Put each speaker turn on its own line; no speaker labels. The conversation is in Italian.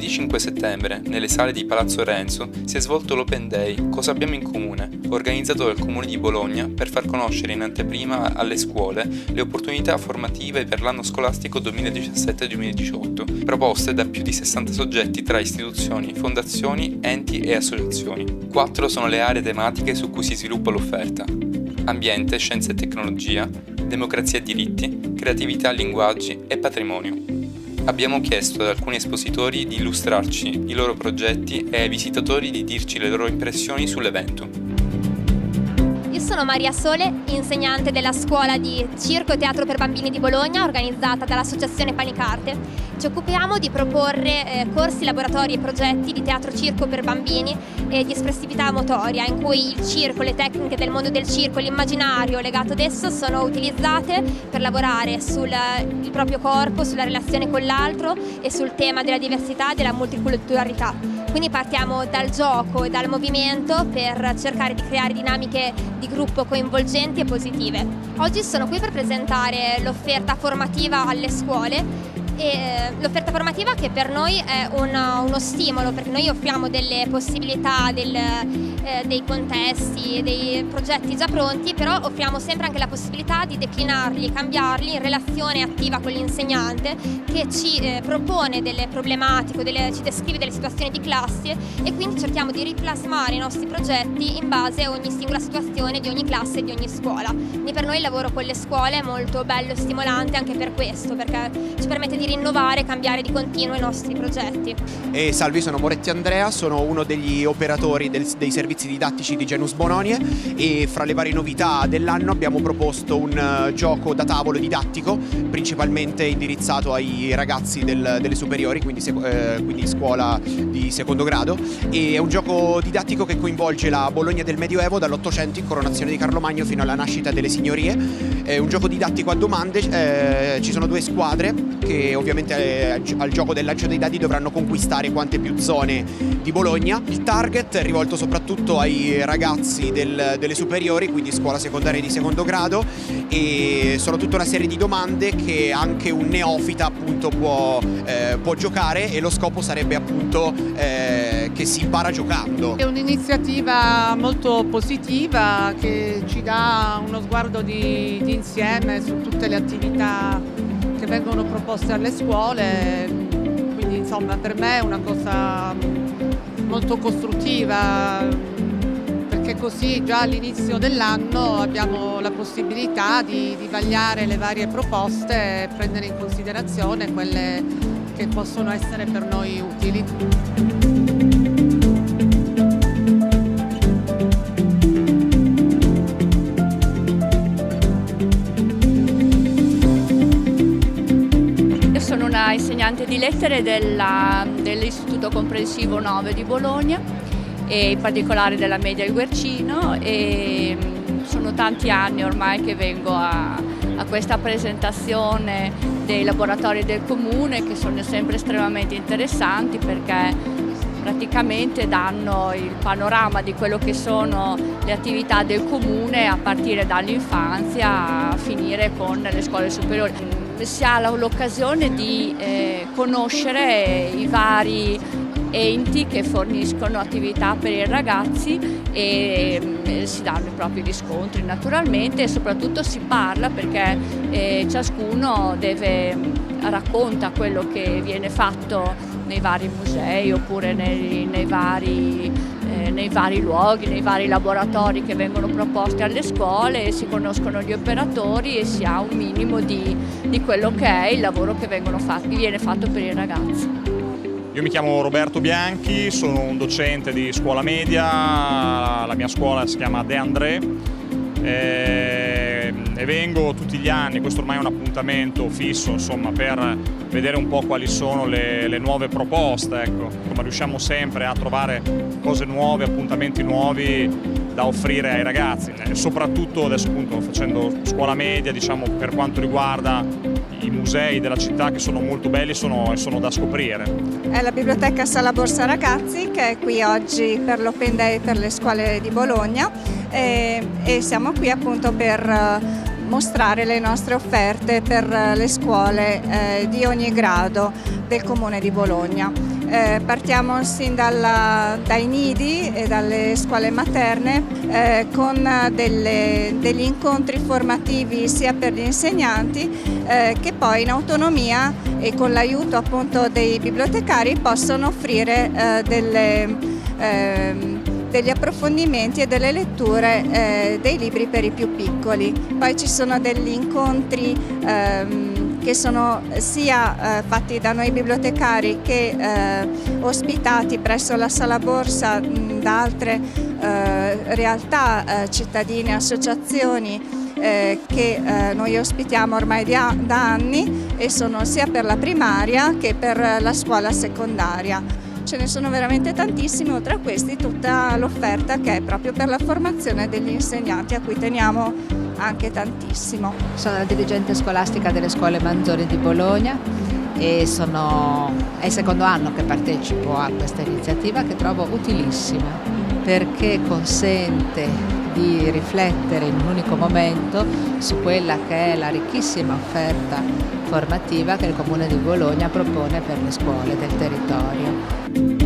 25 settembre, nelle sale di Palazzo Renzo, si è svolto l'Open Day Cosa abbiamo in comune, organizzato dal Comune di Bologna per far conoscere in anteprima alle scuole le opportunità formative per l'anno scolastico 2017-2018, proposte da più di 60 soggetti tra istituzioni, fondazioni, enti e associazioni. 4 sono le aree tematiche su cui si sviluppa l'offerta: ambiente, scienze e tecnologia, democrazia e diritti, creatività, linguaggi e patrimonio. Abbiamo chiesto ad alcuni espositori di illustrarci i loro progetti e ai visitatori di dirci le loro impressioni sull'evento.
Io sono Maria Sole, insegnante della scuola di Circo e Teatro per Bambini di Bologna, organizzata dall'Associazione Panicarte. Ci occupiamo di proporre corsi, laboratori e progetti di teatro circo per bambini e di espressività motoria, in cui il circo, le tecniche del mondo del circo, l'immaginario legato ad esso sono utilizzate per lavorare sul proprio corpo, sulla relazione con l'altro e sul tema della diversità e della multiculturalità. Quindi partiamo dal gioco e dal movimento per cercare di creare dinamiche di gruppo coinvolgenti e positive. Oggi sono qui per presentare l'offerta formativa alle scuole. E l'offerta formativa che per noi è uno stimolo, perché noi offriamo delle possibilità, dei contesti, dei progetti già pronti, però offriamo sempre anche la possibilità di declinarli e cambiarli in relazione attiva con l'insegnante, che ci propone delle problematiche, ci descrive delle situazioni di classe, e quindi cerchiamo di riplasmare i nostri progetti in base a ogni singola situazione di ogni classe e di ogni scuola. Quindi per noi il lavoro con le scuole è molto bello e stimolante anche per questo, perché ci permette di rinnovare e cambiare di continuo i nostri progetti.
Salve, sono Moretti Andrea, sono uno degli operatori dei servizi didattici di Genus Bononie, e fra le varie novità dell'anno abbiamo proposto un gioco da tavolo didattico, principalmente indirizzato ai ragazzi delle superiori, quindi scuola di secondo grado, e è un gioco didattico che coinvolge la Bologna del Medioevo, dall'Ottocento, incoronazione di Carlo Magno, fino alla nascita delle signorie. È un gioco didattico a domande, ci sono 2 squadre che ovviamente al gioco del lancio dei dadi dovranno conquistare quante più zone di Bologna. Il target è rivolto soprattutto ai ragazzi delle superiori, quindi scuola secondaria di secondo grado, e sono tutta una serie di domande che anche un neofita appunto può giocare, e lo scopo sarebbe appunto che si impara giocando.
È un'iniziativa molto positiva che ci dà uno sguardo di insieme su tutte le attività che vengono proposte alle scuole, quindi insomma per me è una cosa molto costruttiva, perché così già all'inizio dell'anno abbiamo la possibilità di vagliare le varie proposte e prendere in considerazione quelle che possono essere per noi utili.
Sono una insegnante di lettere dell'Istituto Comprensivo 9 di Bologna, e in particolare della media Il Guercino, e sono tanti anni ormai che vengo a questa presentazione dei laboratori del comune, che sono sempre estremamente interessanti perché praticamente danno il panorama di quello che sono le attività del comune a partire dall'infanzia a finire con le scuole superiori. Si ha l'occasione di conoscere i vari enti che forniscono attività per i ragazzi, e si danno i propri riscontri naturalmente, e soprattutto si parla perché ciascuno racconta quello che viene fatto nei vari musei oppure nei vari luoghi, nei vari laboratori che vengono proposti alle scuole, e si conoscono gli operatori e si ha un minimo di quello che è il lavoro che viene fatto per i ragazzi.
Io mi chiamo Roberto Bianchi, sono un docente di scuola media, la mia scuola si chiama De André, e vengo tutti gli anni, questo ormai è un appuntamento fisso, insomma, per vedere un po' quali sono le nuove proposte, ecco. Ma riusciamo sempre a trovare cose nuove, appuntamenti nuovi da offrire ai ragazzi, soprattutto adesso appunto facendo scuola media, diciamo, per quanto riguarda i musei della città, che sono molto belli e sono da scoprire.
È la biblioteca Sala Borsa Ragazzi, che è qui oggi per l'Open Day per le scuole di Bologna, e siamo qui appunto per mostrare le nostre offerte per le scuole di ogni grado del Comune di Bologna. Partiamo sin dai nidi e dalle scuole materne con degli incontri formativi sia per gli insegnanti che poi in autonomia e con l'aiuto appunto dei bibliotecari possono offrire degli approfondimenti e delle letture dei libri per i più piccoli. Poi ci sono degli incontri che sono sia fatti da noi bibliotecari che ospitati presso la Sala Borsa da altre realtà cittadine, associazioni che noi ospitiamo ormai da anni e sono sia per la primaria che per la scuola secondaria. Ce ne sono veramente tantissimi, oltre a questi tutta l'offerta che è proprio per la formazione degli insegnanti, a cui teniamo anche tantissimo.
Sono la dirigente scolastica delle scuole maggiori di Bologna e è il secondo anno che partecipo a questa iniziativa che trovo utilissima perché consente di riflettere in un unico momento su quella che è la ricchissima offerta formativa che il Comune di Bologna propone per le scuole del territorio.